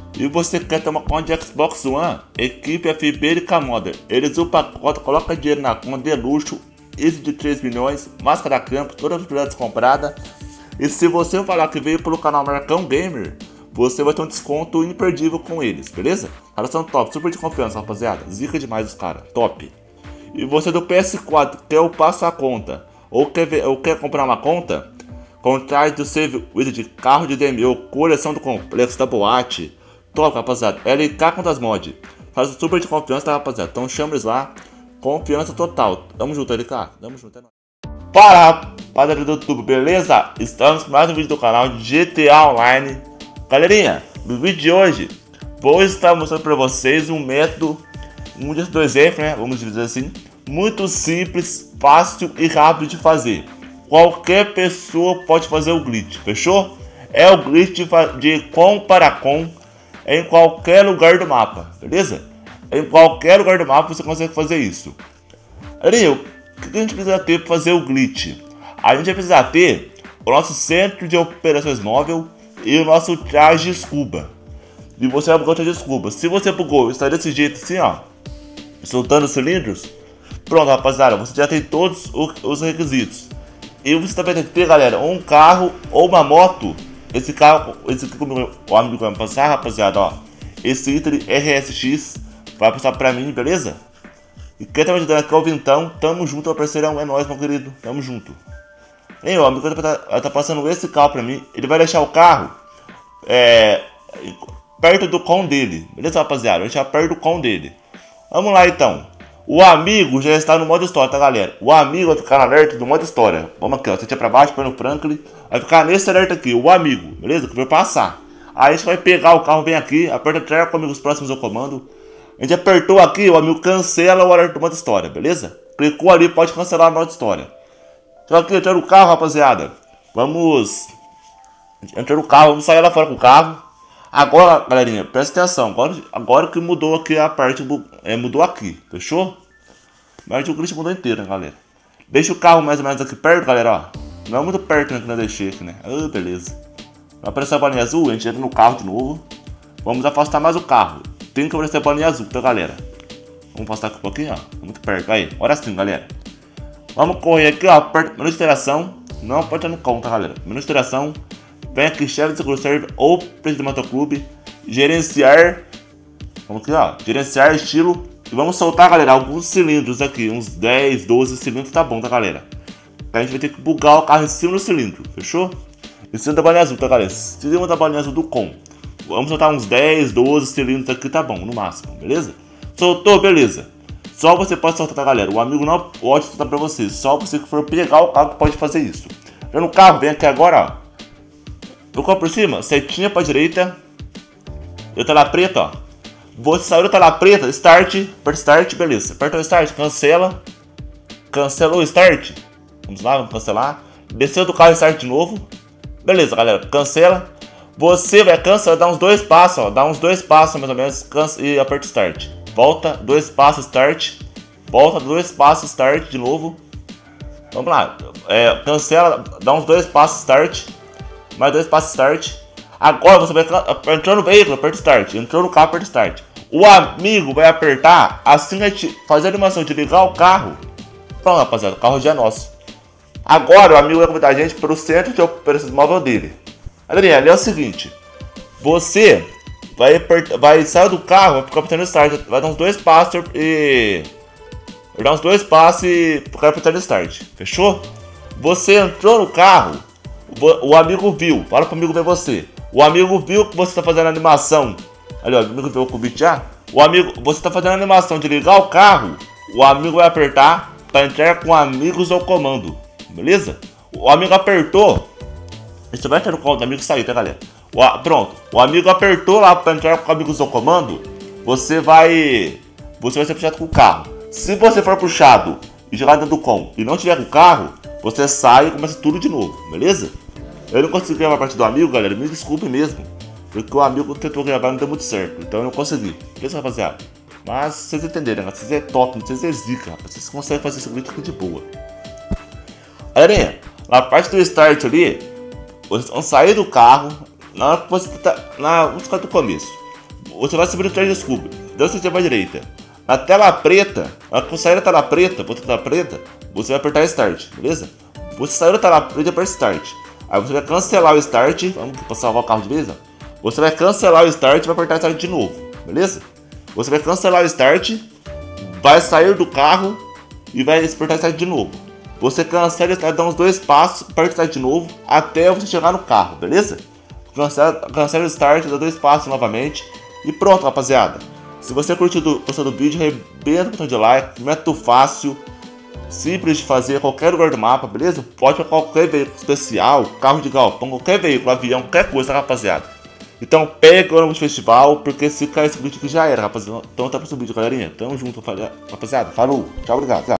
E você quer ter uma conta de Xbox One, equipe FB e K-Modder. Eles o pacote, coloca dinheiro na conta de luxo, esse de 3 milhões, máscara campo, todas as propriedades compradas. E se você falar que veio pelo canal Marcão Gamer, você vai ter um desconto imperdível com eles, beleza? Caras são top, super de confiança, rapaziada. Zica demais os caras, top. E você do PS4 quer upar sua conta, ou quer comprar uma conta, contrate do Save Wizard, carro de DMO, coleção do complexo da boate. Top, rapaziada. LK contra as mod. Faz super de confiança, tá, rapaziada? Então chama eles lá. Confiança total. Tamo junto, LK. Tamo junto, é nóis. Para, rapaziada do YouTube, beleza? Estamos com mais um vídeo do canal de GTA Online. Galerinha, no vídeo de hoje, vou estar mostrando pra vocês um método, um desses dois exemplos, né? Vamos dizer assim. Muito simples, fácil e rápido de fazer. Qualquer pessoa pode fazer o glitch, fechou? É o glitch de com para com. Em qualquer lugar do mapa, beleza? Em qualquer lugar do mapa você consegue fazer isso. Aí, o que a gente precisa ter para fazer o glitch? A gente vai precisar ter o nosso centro de operações móvel e o nosso traje scuba. E você vai bugar o traje scuba. Se você bugou, está desse jeito assim, ó, soltando os cilindros. Pronto, rapaziada, você já tem todos os requisitos. E você também tem que ter, galera, um carro ou uma moto. Esse carro, esse aqui o amigo vai me passar, rapaziada, ó. Esse item RSX vai passar pra mim, beleza? E quem tá me ajudando aqui é o Vintão. Tamo junto, meu parceirão. É nóis, meu querido. Tamo junto. Hein, ó, o amigo tá passando esse carro pra mim. Ele vai deixar o carro perto do com dele. Beleza, rapaziada? Vai deixar perto do com dele. Vamos lá, então. O amigo já está no modo história, tá, galera? O amigo vai ficar no alerta do modo história. Vamos aqui, ó. Você tira pra baixo, põe no Franklin. Vai ficar nesse alerta aqui, o amigo, beleza? Que vai passar. Aí a gente vai pegar o carro bem aqui, aperta trás com amigos próximos ao comando. A gente apertou aqui, o amigo cancela o alerta do modo história, beleza? Clicou ali, pode cancelar o modo história. Então aqui, entrando no carro, rapaziada. Vamos... Entrou no carro, vamos sair lá fora com o carro. Agora, galerinha, presta atenção. Agora que mudou aqui a parte, mudou aqui, fechou? Mas o glitch mudou inteiro, né, galera? Deixa o carro mais ou menos aqui perto, galera, ó. Não é muito perto, né, que não deixei aqui, né? Ah, beleza. Vai aparecer a bolinha azul, a gente entra no carro de novo. Vamos afastar mais o carro. Tem que aparecer a bolinha azul, tá, galera? Vamos afastar aqui um pouquinho, ó. Muito perto, aí. Olha assim, galera. Vamos correr aqui, ó. Aperta menu de interação. Não aperta no conta, galera. Menu de interação. Vem aqui, chefe de seguro server ou presidente do motoclube. Gerenciar. Vamos aqui, ó. Gerenciar estilo. E vamos soltar, galera, alguns cilindros aqui. Uns 10, 12 cilindros, tá bom, tá, galera? A gente vai ter que bugar o carro em cima do cilindro, fechou? Em cima da bolinha azul, tá, galera? Em cima da bolinha azul do com. Vamos soltar uns 10, 12 cilindros aqui, tá bom, no máximo, beleza? Soltou, beleza. Só você pode soltar, tá, galera? O amigo não pode soltar pra você. Só você que for pegar o carro que pode fazer isso. Já no carro, vem aqui agora, ó. Tocou por cima, setinha pra direita. Eu tela preta, ó. Você saiu da tela preta, start, aperta start, beleza. Aperta o start, cancela. Cancelou o start. Vamos lá, vamos cancelar. Desceu do carro e start de novo. Beleza, galera, cancela. Você vai cancelar, dá uns 2 passos, ó. Dá uns 2 passos mais ou menos e aperta start. Volta, 2 passos, start. Volta, 2 passos, start de novo. Vamos lá. Cancela, dá uns 2 passos, start. Mais 2 passos, start. Agora você vai entrar no veículo, aperta start. Entrou no carro, aperta start. O amigo vai apertar assim que a gente fazer a animação de ligar o carro. Pronto, rapaziada, o carro já é nosso. Agora o amigo vai convidar a gente para o centro de operações móvel dele. Galerinha, ali é o seguinte. Você vai sair do carro, vai ficar apertando start. Vai dar uns 2 passos e... Vai dar uns 2 passos e ficar apertando start. Fechou? Você entrou no carro. O amigo viu. Fala pro amigo ver você. O amigo viu que você está fazendo a animação. Ali, ó, o amigo viu o convite já. O amigo, você está fazendo a animação de ligar o carro. O amigo vai apertar para entrar com amigos ao comando. Beleza? O amigo apertou. Você vai entrar no comando do amigo e sair, tá, galera? Pronto. O amigo apertou lá para entrar com amigos ao comando. Você vai ser puxado com o carro. Se você for puxado e jogar dentro do com e não tiver com o carro, você sai e começa tudo de novo, beleza? Eu não consegui gravar a parte do amigo, galera. Me desculpe mesmo. Porque o amigo tentou gravar e não deu muito certo. Então eu não consegui. Beleza, rapaziada? Mas vocês entenderam, né? Vocês é top, vocês é zica, rapaz. Vocês conseguem fazer esse glitch aqui de boa. Galerinha, na parte do start ali, vocês vão sair do carro. Na hora que você tá. Vamos ficar do começo. você vai subir no Trade Descubra. Daí você vai à direita. Na tela preta, quando sair da tela preta, você vai apertar Start, beleza? Você saiu da tela preta e aperta Start. Aí você vai cancelar o Start. Vamos salvar o carro de vez, ó. Você vai cancelar o Start e vai apertar Start de novo, beleza? Você vai cancelar o Start, vai sair do carro e vai apertar Start de novo. Você cancela o Start, dá uns 2 passos, aperta Start de novo até você chegar no carro, beleza? Cancela o Start, dá 2 passos novamente e pronto, rapaziada. Se você gostou do vídeo, arrebenta o botão de like, método fácil, simples de fazer a qualquer lugar do mapa, beleza? Pode para qualquer veículo especial, carro de galpão, qualquer veículo, avião, qualquer coisa, rapaziada. Então pega o ônibus de festival, porque se cair esse vídeo aqui já era, rapaziada. Então até o próximo vídeo, galerinha. Tamo junto, rapaziada. Falou, tchau, obrigado.